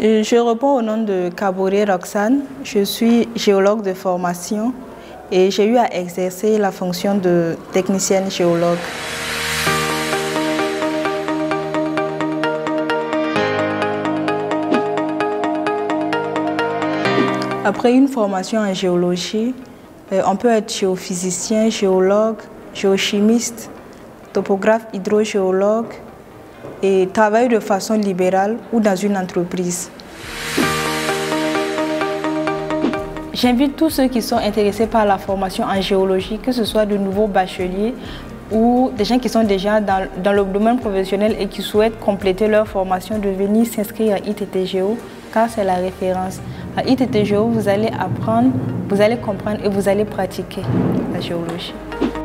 Je réponds au nom de Kabouré Roxane. Je suis géologue de formation et j'ai eu à exercer la fonction de technicienne géologue. Après une formation en géologie, on peut être géophysicien, géologue, géochimiste, topographe hydrogéologue et travailler de façon libérale ou dans une entreprise. J'invite tous ceux qui sont intéressés par la formation en géologie, que ce soit de nouveaux bacheliers ou des gens qui sont déjà dans le domaine professionnel et qui souhaitent compléter leur formation, de venir s'inscrire à ITT Géo, car c'est la référence. À ITT Géo, vous allez apprendre, vous allez comprendre et vous allez pratiquer la géologie.